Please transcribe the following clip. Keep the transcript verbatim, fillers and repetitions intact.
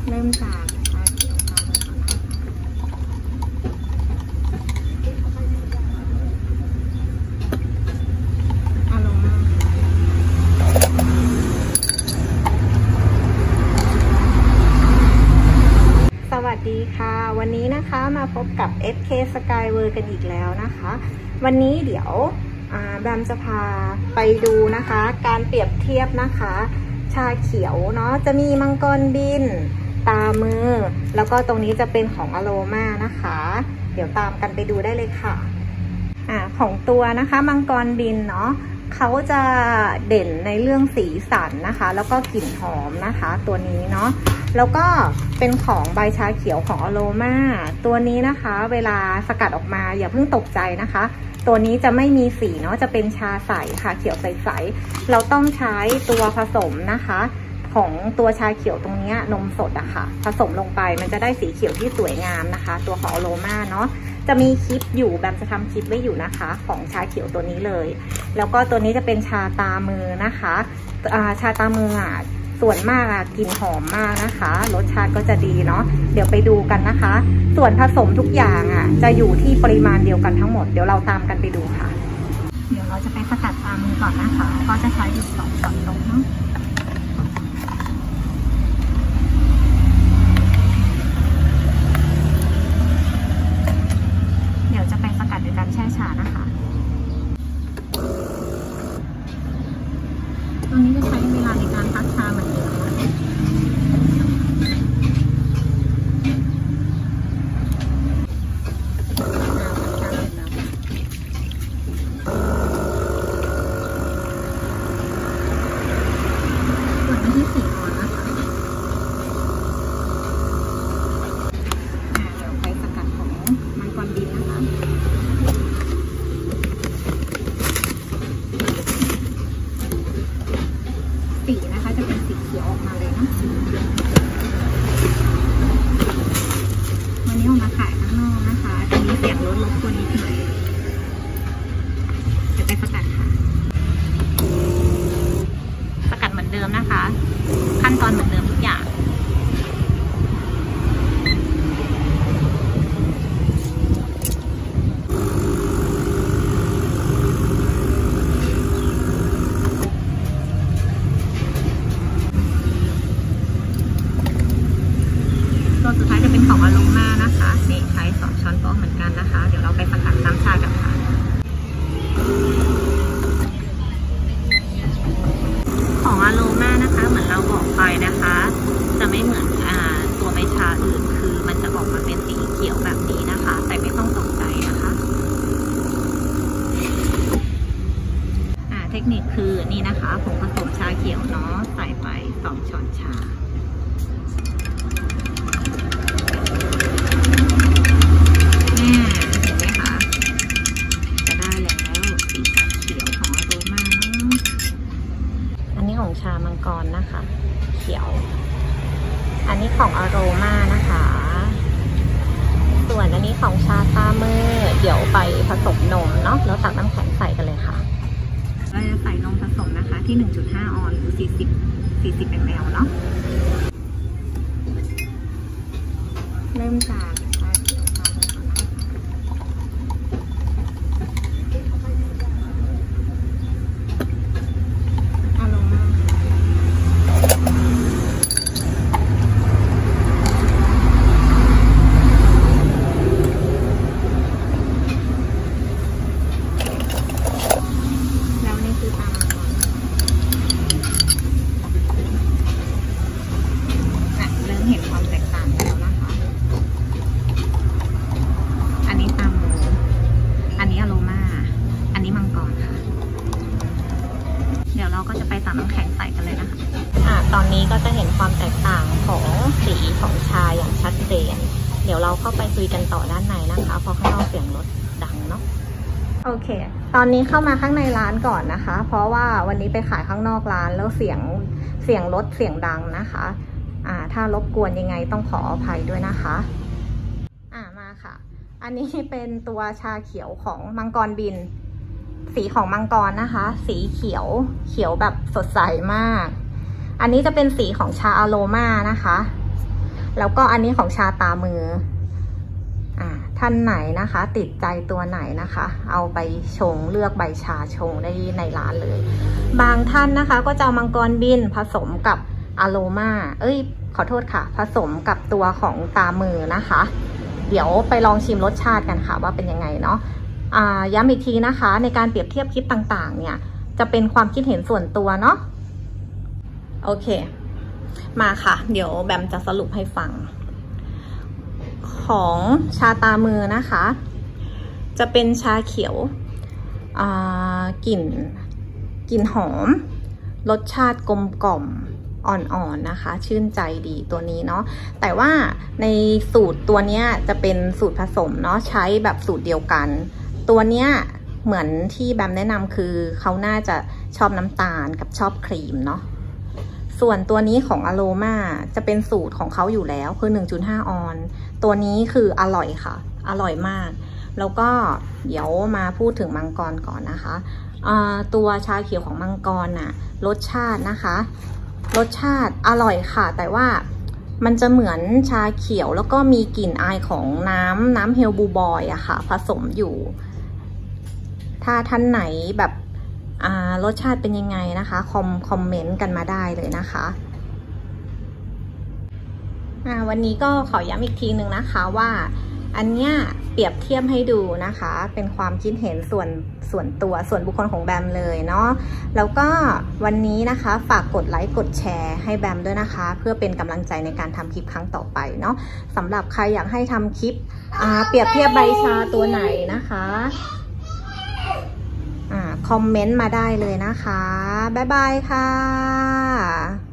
เริ่มจากชาเขียวก่อนนะคะอารมณ์สวัสดีค่ะวันนี้นะคะมาพบกับ เอส เค Skyworld กันอีกแล้วนะคะวันนี้เดี๋ยวแบมจะพาไปดูนะคะการเปรียบเทียบนะคะชาเขียวเนาะจะมีมังกรบินตามือแล้วก็ตรงนี้จะเป็นของอโรมานะคะเดี๋ยวตามกันไปดูได้เลยค่ะอ่าของตัวนะคะมังกรบินเนาะเขาจะเด่นในเรื่องสีสันนะคะแล้วก็กลิ่นหอมนะคะตัวนี้เนาะแล้วก็เป็นของใบชาเขียวของอโรมาตัวนี้นะคะเวลาสกัดออกมาอย่าเพิ่งตกใจนะคะตัวนี้จะไม่มีสีเนาะจะเป็นชาใสค่ะเขียวใสๆเราต้องใช้ตัวผสมนะคะของตัวชาเขียวตรงนี้นมสดอะค่ะผสมลงไปมันจะได้สีเขียวที่สวยงามนะคะตัวของอโรมาเนาะจะมีคลิปอยู่แบบจะทำคลิปไว้อยู่นะคะของชาเขียวตัวนี้เลยแล้วก็ตัวนี้จะเป็นชาตามือนะคะชาตามืออะส่วนมากอะกลิ่นหอมมากนะคะรสชาติก็จะดีเนาะเดี๋ยวไปดูกันนะคะส่วนผสมทุกอย่างอะจะอยู่ที่ปริมาณเดียวกันทั้งหมดเดี๋ยวเราตามกันไปดูค่ะเดี๋ยวเราจะไปสกัดตามือก่อนนะคะก็จะใช้อยู่สองช้อนโต๊ะเนาะเดี๋ยวจะไปสกัดด้วยการแช่ชานะคะตรงนี้จะใช้เวลาในการพักชาเหมือนเดิมค่ะส่วนที่สี่ออนนะคะเดี๋ยวไปสกัดของมังกรบินนะคะสีนะคะจะเป็นสีเขียวออกมาเลยนะวันนี้ออกมาขายข้างนอกนะคะจะมีเสียงรถรบกวนนิดหน่อยจะไปสกัดค่ะสกัดเหมือนเดิมนะคะขั้นตอนเหมือนเดิมทุกอย่างตัวสุดท้ายจะเป็นของอโรมานะคะนี่ใช้สองช้อนโต๊ะเหมือนกันนะคะเดี๋ยวเราไปสกัดน้ำชากันค่ะของอโรมานะคะเหมือนเราบอกไปนะคะจะไม่เหมือนอ่าตัวใบชาอื่นคือมันจะออกมาเป็นสีเขียวแบบนี้นะคะแต่ไม่ต้องตกใจนะคะอ่าเทคนิคคือนี่นะคะผงผสมชาเขียวเนาะใส่ไปสองช้อนชาชามังกรนะคะเขียวอันนี้ของอโรมานะคะส่วนอันนี้ของชาตามือเดี๋ยวไปผสมนมเนาะแล้วตักน้ำแข็งใส่กันเลยค่ะเราจะใส่นมผสมนะคะที่ หนึ่งจุดห้า ออนซ์หรือสี่สิบ สี่สิบ มิลลิลิตร เนาะเริ่มจากชาเขียวก่อนนะคะตอนนี้ก็จะเห็นความแตกต่างของสีของชาอย่างชัดเจนเดี๋ยวเราเข้าไปคุยกันต่อด้านในนะคะเพราะข้างนอกเสียงรถดังเนาะโอเคตอนนี้เข้ามาข้างในร้านก่อนนะคะเพราะว่าวันนี้ไปขายข้างนอกร้านแล้วเสียงเสียงรถเสียงดังนะคะอ่าถ้ารบกวนยังไงต้องขออภัยด้วยนะคะอ่ามาค่ะอันนี้เป็นตัวชาเขียวของมังกรบินสีของมังกรนะคะสีเขียวเขียวแบบสดใสมากอันนี้จะเป็นสีของชาอโรมานะคะแล้วก็อันนี้ของชาตามืออ่าท่านไหนนะคะติดใจตัวไหนนะคะเอาไปชงเลือกใบชาชงได้ในร้านเลยบางท่านนะคะก็จะเอามังกรบินผสมกับอะโรมาเอ้ยขอโทษค่ะผสมกับตัวของตามือนะคะเดี๋ยวไปลองชิมรสชาติกันค่ะว่าเป็นยังไงเนาะอ่าย้ำอีกทีนะคะในการเปรียบเทียบคลิปต่างๆเนี่ยจะเป็นความคิดเห็นส่วนตัวเนาะโอเคมาค่ะเดี๋ยวแบมจะสรุปให้ฟังของชาตามือนะคะจะเป็นชาเขียวกลิ่นกลิ่นหอมรสชาติกลมกล่อมอ่อนๆนะคะชื่นใจดีตัวนี้เนาะแต่ว่าในสูตรตัวนี้จะเป็นสูตรผสมเนาะใช้แบบสูตรเดียวกันตัวเนี้ยเหมือนที่แบมแนะนำคือเขาน่าจะชอบน้ำตาลกับชอบครีมเนาะส่วนตัวนี้ของอโรมาจะเป็นสูตรของเขาอยู่แล้วคือ หนึ่งจุดห้า ออนตัวนี้คืออร่อยค่ะอร่อยมากแล้วก็เดี๋ยวมาพูดถึงมังกรก่อนนะคะตัวชาเขียวของมังกรน่ะรสชาตินะคะรสชาติอร่อยค่ะแต่ว่ามันจะเหมือนชาเขียวแล้วก็มีกลิ่นอายของน้ำน้ำเฮลบูบอยอะค่ะผสมอยู่ถ้าท่านไหนแบบรสชาติเป็นยังไงนะคะคอมคอมเมนต์กันมาได้เลยนะคะวันนี้ก็ขอย้ำอีกทีหนึ่งนะคะว่าอันเนี้ยเปรียบเทียบให้ดูนะคะเป็นความคิดเห็นส่วนส่วนตัวส่วนบุคคลของแบมเลยเนาะแล้วก็วันนี้นะคะฝากกดไลค์กดแชร์ให้แบมด้วยนะคะเพื่อเป็นกำลังใจในการทำคลิปครั้งต่อไปเนาะสำหรับใครอยากให้ทำคลิปเปรียบเทียบใบชาตัวไหนนะคะคอมเมนต์มาได้เลยนะคะบ๊ายบายค่ะ